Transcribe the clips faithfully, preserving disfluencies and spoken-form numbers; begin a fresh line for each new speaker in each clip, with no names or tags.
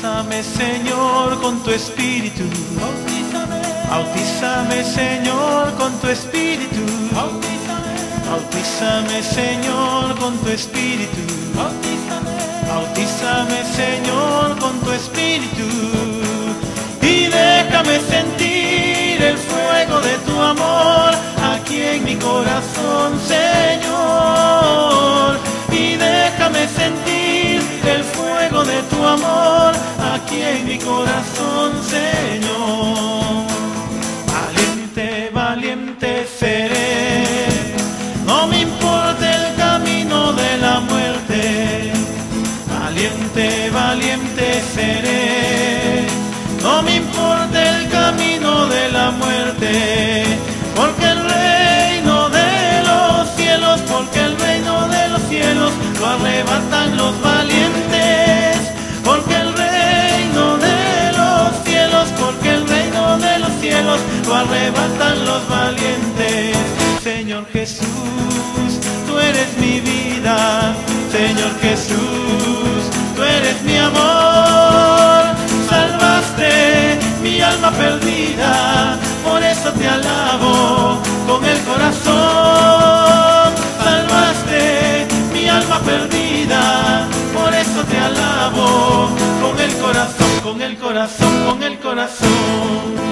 Bautízame, Señor, con tu espíritu.
Bautízame,
Bautízame, Señor, con tu espíritu.
bautízame,
Bautízame, Señor, con tu espíritu.
bautízame,
Bautízame, Señor, con tu espíritu. Y déjame sentir el fuego de tu amor aquí en mi corazón, Señor. Y déjame sentir el fuego de tu amor aquí en mi corazón, Señor. Valiente, valiente seré, no me importa el camino de la muerte. Valiente, valiente seré, no me importa el camino de la muerte, porque el reino de los cielos, porque el reino de los cielos lo arrebatan los valientes, porque el reino de los cielos, porque el reino de los cielos lo arrebatan los valientes. Señor Jesús, tú eres mi vida, Señor Jesús, tú eres mi amor. Salvaste mi alma perdida, por eso te alabo con el corazón. Salvaste mi alma perdida, por eso te alabo con el corazón, con el corazón, con el corazón.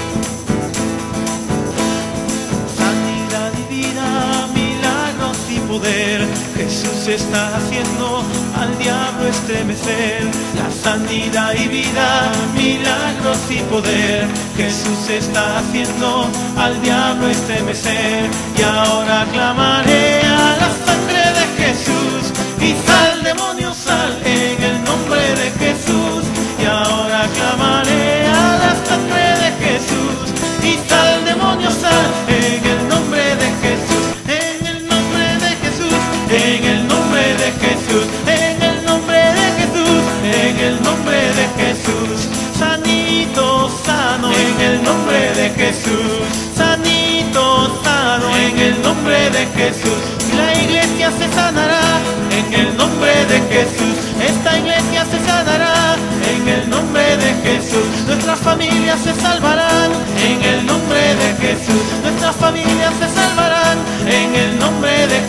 Sanidad y vida, milagros y poder, Jesús está haciendo al diablo estremecer. La sanidad y vida, milagros y poder, Jesús está haciendo al diablo estremecer. Y ahora clamaré a la sangre de Jesús, y sal demonio, sal en el nombre de Jesús. Y ahora clamaré a la sangre de Jesús, y sal demonio, sal en el nombre de Jesús. En el nombre de Jesús, en el nombre de Jesús, en el nombre de Jesús, en el nombre de Jesús. Sanito, sano en el nombre de Jesús. Sanito, sano en el nombre de Jesús. La iglesia se sanará en el nombre de Jesús. Esta iglesia se sanará en el nombre de Jesús. Nuestras familias se salvarán en el nombre de Jesús. Nuestras familias se salvarán en el nombre de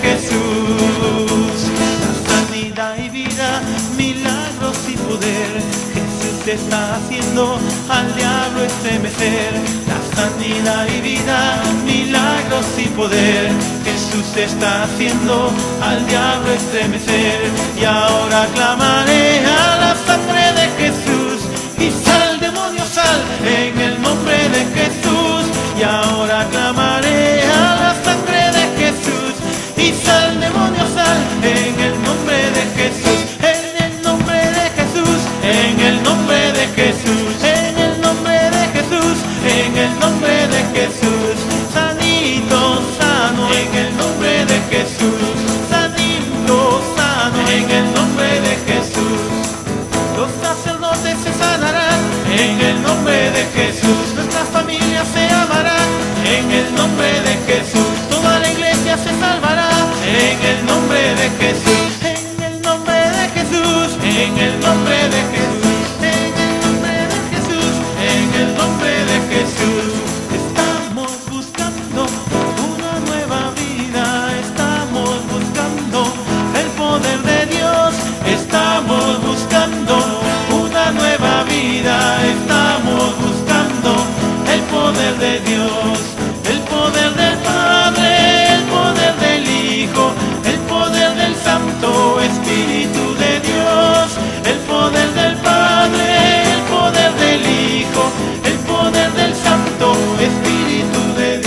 Jesús. La sanidad y vida, milagros y poder, Jesús está haciendo al diablo estremecer. La sanidad y vida, milagros y poder, Jesús está haciendo al diablo estremecer. Y ahora clamaré a la sangre de Jesús, y sal demonio, sal en el nombre de Jesús. Y ahora clamaré a la sangre de Jesús, y sal demonio, sal en el nombre de Jesús. En el nombre de Jesús, en el nombre de Jesús, en el nombre de Jesús, en el nombre de Jesús. Sanito, sano en el nombre de Jesús. Sanito, sano en el nombre de Jesús. Los sacerdotes se sanarán en el nombre de Jesús. Nuestras familias se amarán en el nombre de Jesús. Toda la iglesia se salvará en el nombre de Jesús. En el nombre de Jesús, en el nombre de Jesús, en el nombre de Jesús, en el nombre de Jesús. Estamos buscando una nueva vida, estamos buscando el poder de Dios, estamos buscando una nueva vida, estamos buscando el poder de Dios, el poder del Padre, el poder del Hijo, el poder del Santo Espíritu de Dios, el poder del Padre, el poder del Hijo, el poder del Santo Espíritu de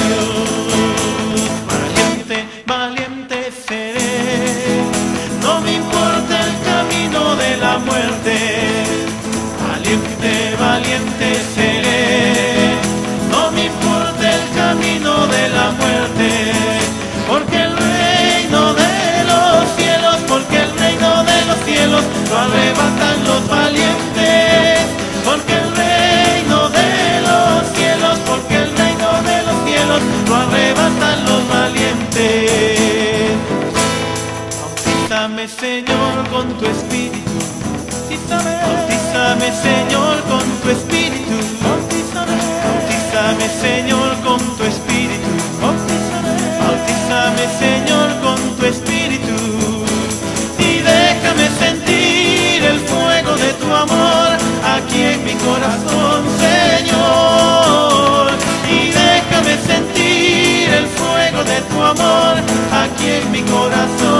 Dios. Valiente, valiente seré, no me importa el camino de la muerte. Valiente, valiente seré, no me importa el camino de la muerte, porque el reino de los cielos, porque el reino de los cielos lo arrebatan los valientes, porque el reino de los cielos, porque el reino de los cielos lo arrebatan los valientes. Bautízame, Señor, con tu espíritu. Bautízame, Bautízame, Señor, con tu espíritu.
bautízame,
Bautízame, Señor, con tu espíritu.
bautízame,
Bautízame, Señor, con tu espíritu. Y déjame sentir el fuego de tu amor aquí en mi corazón, Señor. Y déjame sentir el fuego de tu amor aquí en mi corazón.